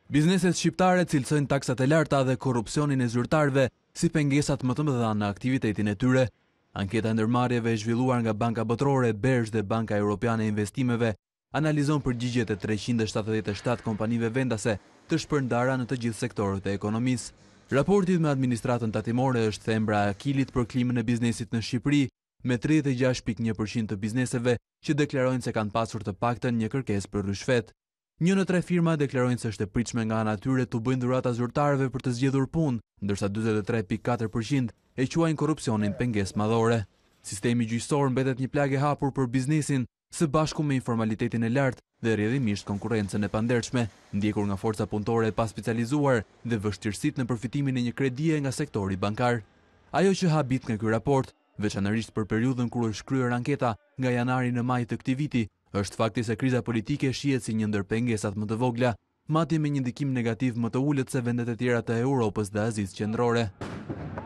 Bizneset shqiptare cilësojnë taksat e larta dhe korrupsionin e zyrtarëve si pengesat më të mëdha në aktivitetin e tyre. Anketa ndërmarrjeve e zhvilluar nga Banka Botërore, BERSH dhe Banka Europiane e Investimeve analizon përgjigjet e 377 kompanive vendase të shpërndara në të gjithë sektorët e ekonomisë. Raporti me administratën tatimore është thembra e akilit për klimën e biznesit në Shqipëri, me 36.1% të bizneseve që deklarojnë se kanë pasur të paktën një kërkesë për rishfet. 1 në 3 firma deklarojnë se është e pritshme nga ana e tyre të bëjnë dhurata zyrtarëve për të zgjedhur punë, ndërsa 43.4% e quajnë korrupsionin pengesë madhore. Sistemi gjyqësor mbetet një plagë e hapur për biznesin, së bashku me informalitetin e lartë dhe rrjedhimisht konkurrencën e pandershme, ndjekur nga forca punëtore e paspecializuar dhe vështirësitë në përfitimin e një kredie nga sektori bankar. Ajo që habit nga ky raport, veçanërisht për periudhën kur është kryer anketa nga janari në maj të këtij viti, është fakti se kriza politike shihet si një ndër pengesat më të vogla, madje me një ndikim negativ më të ulët se vendet e tjera të Europës dhe Azisë Qendrore.